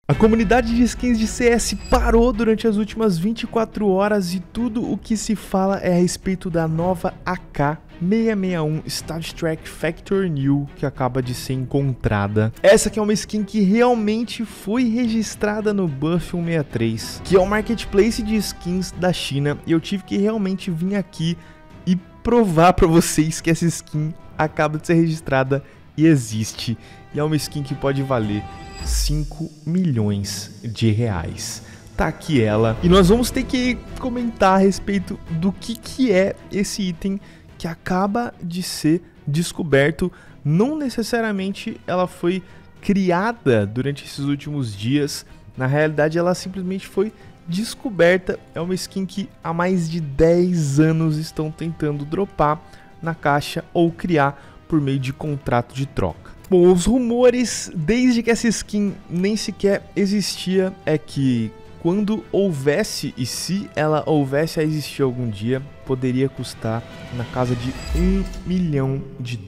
A comunidade de skins de CS parou durante as últimas 24 horas e tudo o que se fala é a respeito da nova AK-661 Star Trek Factor New que acaba de ser encontrada. Essa que é uma skin que realmente foi registrada no Buff 163, que é o marketplace de skins da China, e eu tive que realmente vir aqui e provar para vocês que essa skin acaba de ser registrada e existe, e é uma skin que pode valer 5 milhões de reais. Tá aqui ela. E nós vamos ter que comentar a respeito do que é esse item que acaba de ser descoberto. Não necessariamente ela foi criada durante esses últimos dias. Na realidade, ela simplesmente foi descoberta. É uma skin que há mais de 10 anos estão tentando dropar na caixa ou criar por meio de contrato de troca. Bom, os rumores, desde que essa skin nem sequer existia, é que quando houvesse, e se ela houvesse a existir algum dia, poderia custar na casa de $1 milhão.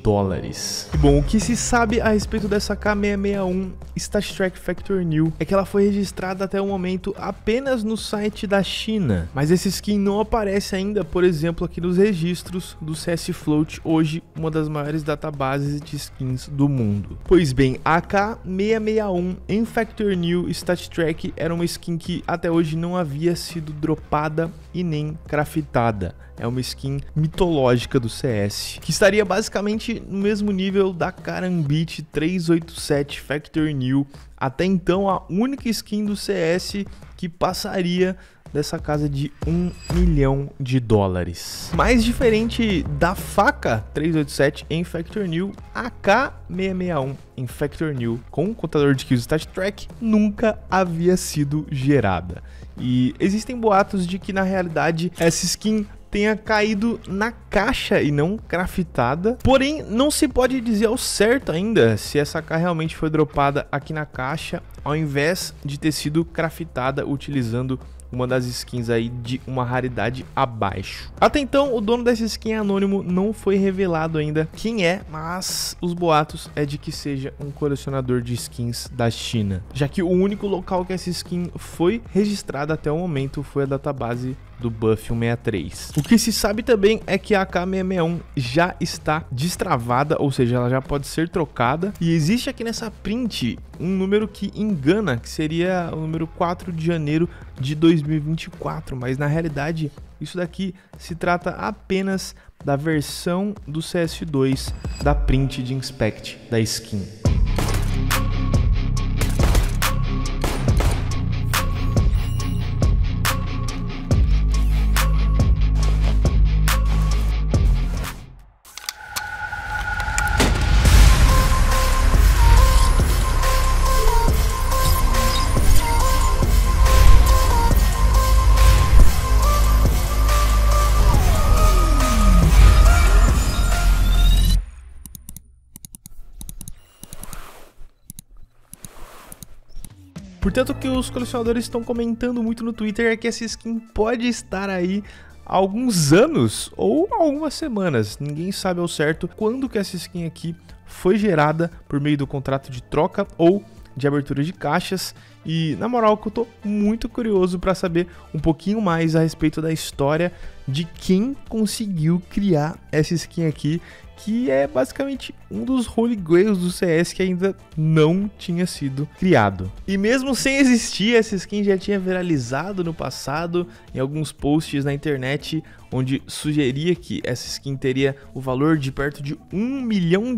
E bom, o que se sabe a respeito dessa K661 Star Trek Factor New é que ela foi registrada até o momento apenas no site da China, mas essa skin não aparece ainda, por exemplo, aqui nos registros do CS Float, hoje uma das maiores databases de skins do mundo. Pois bem, a K661 em Factor New Star Trek era uma skin que até hoje não havia sido dropada e nem craftada. É uma skin mitológica do CS, que estaria basicamente no mesmo nível da Karambit 387 Factor New, até então a única skin do CS que passaria dessa casa de $1 milhão. Mais diferente da faca 387 em Factor New, a K661 em Factor New com um contador de kills Star Trek nunca havia sido gerada. E existem boatos de que na realidade essa skin tenha caído na caixa e não craftada, porém não se pode dizer ao certo ainda se essa AK realmente foi dropada aqui na caixa ao invés de ter sido craftada utilizando uma das skins aí de uma raridade abaixo. Até então, o dono dessa skin anônimo não foi revelado ainda quem é, mas os boatos é de que seja um colecionador de skins da China, já que o único local que essa skin foi registrada até o momento foi a database do Buff 163. O que se sabe também é que a AK-661 já está destravada, ou seja, ela já pode ser trocada, e existe aqui nessa print um número que engana, que seria o número 4 de janeiro de 2024, mas na realidade isso daqui se trata apenas da versão do CS2 da print de inspect da skin. Portanto, o que os colecionadores estão comentando muito no Twitter é que essa skin pode estar aí há alguns anos ou algumas semanas. Ninguém sabe ao certo quando que essa skin aqui foi gerada por meio do contrato de troca ou de abertura de caixas. E na moral que eu tô muito curioso para saber um pouquinho mais a respeito da história de quem conseguiu criar essa skin aqui, que é basicamente um dos Holy Grails do CS que ainda não tinha sido criado. E mesmo sem existir, essa skin já tinha viralizado no passado em alguns posts na internet, onde sugeria que essa skin teria o valor de perto de $1 milhão.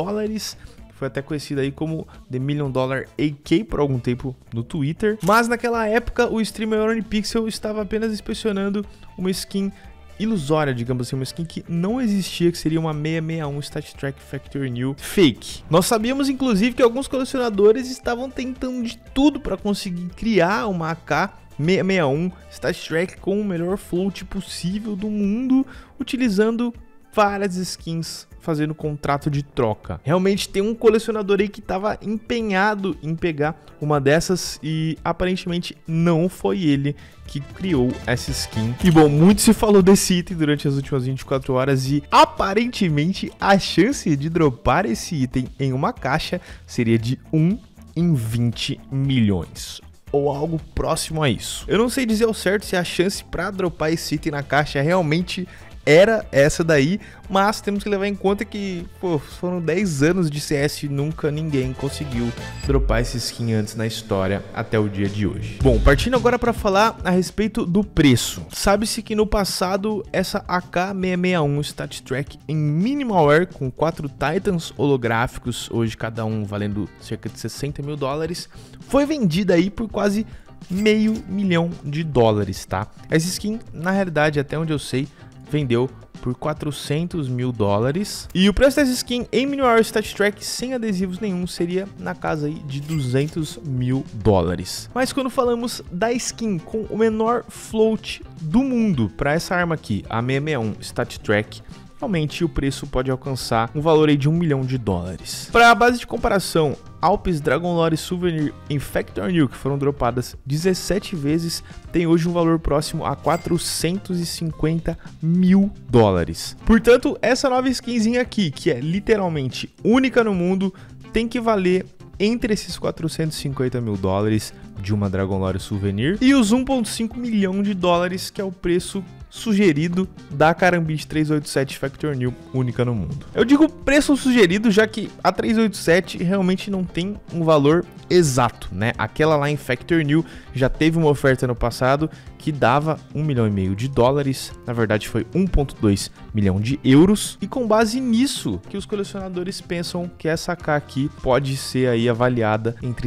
Foi até conhecida aí como The $1 Million AK por algum tempo no Twitter. Mas naquela época o streamer OnlyPixel estava apenas inspecionando uma skin ilusória, digamos assim, uma skin que não existia, que seria uma 661 Star Trek Factor New fake. Nós sabíamos inclusive que alguns colecionadores estavam tentando de tudo para conseguir criar uma AK-661 Star Trek com o melhor float possível do mundo, utilizando várias skins, fazendo contrato de troca. Realmente tem um colecionador aí que estava empenhado em pegar uma dessas e aparentemente não foi ele que criou essa skin. E bom, muito se falou desse item durante as últimas 24 horas e aparentemente a chance de dropar esse item em uma caixa seria de 1 em 20 milhões. Ou algo próximo a isso. Eu não sei dizer ao certo se a chance pra dropar esse item na caixa realmente era essa daí, mas temos que levar em conta que, pô, foram 10 anos de CS e nunca ninguém conseguiu dropar esse skin antes na história até o dia de hoje. Bom, partindo agora para falar a respeito do preço. Sabe-se que no passado essa AK-661 Stat Track em Minimal Wear com 4 Titans holográficos, hoje cada um valendo cerca de 60 mil dólares, foi vendida aí por quase $500 mil, tá? Essa skin, na realidade, até onde eu sei, vendeu por 400 mil dólares. E o preço dessa skin em Minimal Wear Stat Track sem adesivos nenhum seria na casa aí de 200 mil dólares. Mas quando falamos da skin com o menor float do mundo para essa arma aqui, a 661 Stat Track, realmente o preço pode alcançar um valor aí de $1 milhão. Para a base de comparação, Alpes Dragon Lore Souvenir em Factor New, que foram dropadas 17 vezes, tem hoje um valor próximo a 450 mil dólares. Portanto, essa nova skinzinha aqui, que é literalmente única no mundo, tem que valer entre esses 450 mil dólares de uma Dragon Lore Souvenir e os 1,5 milhão de dólares, que é o preço sugerido da Karambit 387 Factor New, única no mundo. Eu digo preço sugerido, já que a 387 realmente não tem um valor exato, né? Aquela lá em Factor New já teve uma oferta no passado que dava $1,5 milhão de dólares, na verdade foi 1,2 milhão de euros, e com base nisso que os colecionadores pensam que essa AK aqui pode ser aí avaliada entre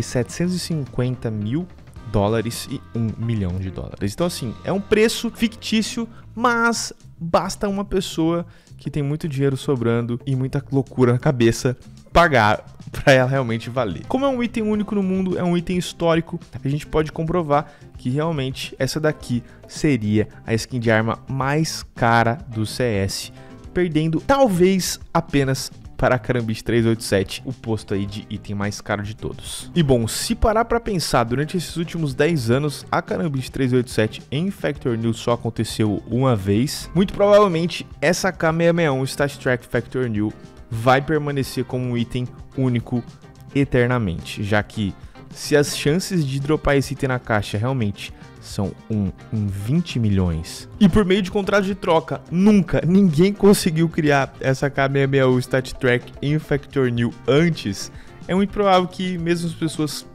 750 mil dólares e $1 milhão. Então assim, é um preço fictício, mas basta uma pessoa que tem muito dinheiro sobrando e muita loucura na cabeça pagar para ela realmente valer. Como é um item único no mundo, é um item histórico, a gente pode comprovar que realmente essa daqui seria a skin de arma mais cara do CS, perdendo talvez apenas para a Karambit 387, o posto aí de item mais caro de todos. E bom, se parar para pensar, durante esses últimos 10 anos, a Karambit 387 em Factor New só aconteceu uma vez. Muito provavelmente, essa AK-661 Stat Track Factor New vai permanecer como um item único eternamente, já que se as chances de dropar esse item na caixa realmente são em 20 milhões. E por meio de contrato de troca, nunca ninguém conseguiu criar essa AK-661 Stat Track em Factor New antes. É muito provável que mesmo as pessoas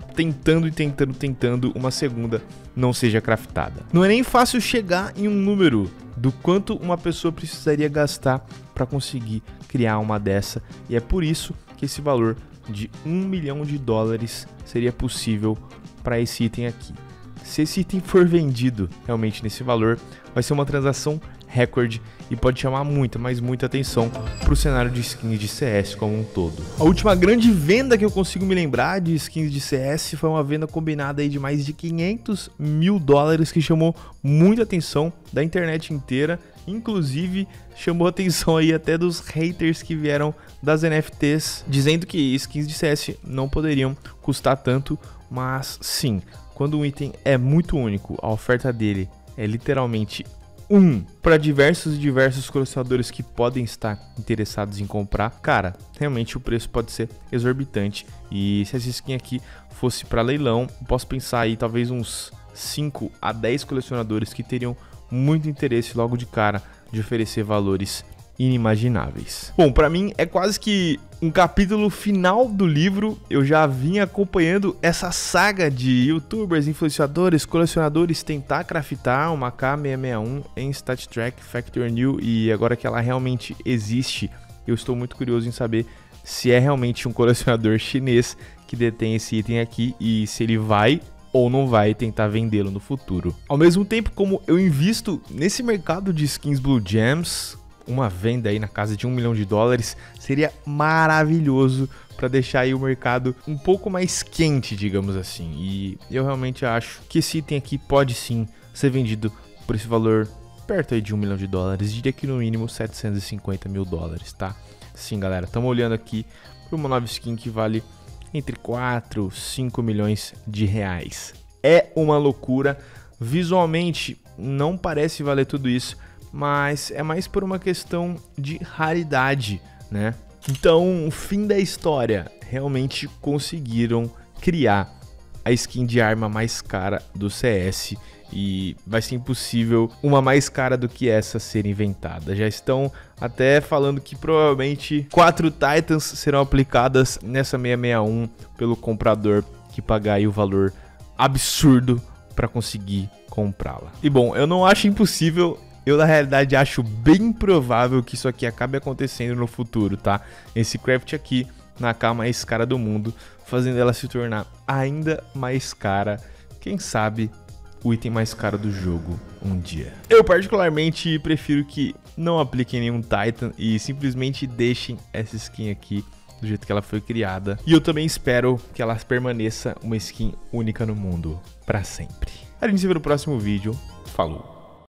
tentando uma segunda não seja craftada. Não é nem fácil chegar em um número do quanto uma pessoa precisaria gastar para conseguir criar uma dessa, e é por isso que esse valor de $1 milhão seria possível para esse item aqui. Se esse item for vendido realmente nesse valor, vai ser uma transação recorde e pode chamar muita, mas muita atenção para o cenário de skins de CS como um todo. A última grande venda que eu consigo me lembrar de skins de CS foi uma venda combinada aí de mais de $500 mil, que chamou muita atenção da internet inteira, inclusive chamou a atenção aí até dos haters que vieram das NFTs, dizendo que skins de CS não poderiam custar tanto, mas sim, quando um item é muito único, a oferta dele é literalmente para diversos colecionadores que podem estar interessados em comprar, cara, realmente o preço pode ser exorbitante. E se essa skin aqui fosse para leilão, posso pensar aí talvez uns 5 a 10 colecionadores que teriam muito interesse logo de cara de oferecer valores inimagináveis. Bom, para mim é quase que um capítulo final do livro. Eu já vim acompanhando essa saga de youtubers, influenciadores, colecionadores tentar craftar uma AK-661 em Stat Track Factor New, e agora que ela realmente existe, eu estou muito curioso em saber se é realmente um colecionador chinês que detém esse item aqui e se ele vai ou não vai tentar vendê-lo no futuro. Ao mesmo tempo, como eu invisto nesse mercado de skins Blue Gems, uma venda aí na casa de $1 milhão seria maravilhoso para deixar aí o mercado um pouco mais quente, digamos assim. E eu realmente acho que esse item aqui pode sim ser vendido por esse valor perto aí de $1 milhão, diria que no mínimo 750 mil dólares, tá? Sim, galera, estamos olhando aqui para uma nova skin que vale entre 4 e 5 milhões de reais. É uma loucura, visualmente não parece valer tudo isso, mas é mais por uma questão de raridade, né? Então, o fim da história, realmente conseguiram criar a skin de arma mais cara do CS. E vai ser impossível uma mais cara do que essa ser inventada. Já estão até falando que provavelmente 4 Titans serão aplicadas nessa 661 pelo comprador que pagar aí o valor absurdo para conseguir comprá-la. E bom, eu não acho impossível, eu na realidade acho bem provável que isso aqui acabe acontecendo no futuro, tá? Esse craft aqui na AK mais cara do mundo, fazendo ela se tornar ainda mais cara, quem sabe o item mais caro do jogo um dia. Eu particularmente prefiro que não apliquem nenhum Titan e simplesmente deixem essa skin aqui do jeito que ela foi criada. E eu também espero que ela permaneça uma skin única no mundo para sempre. A gente se vê no próximo vídeo. Falou!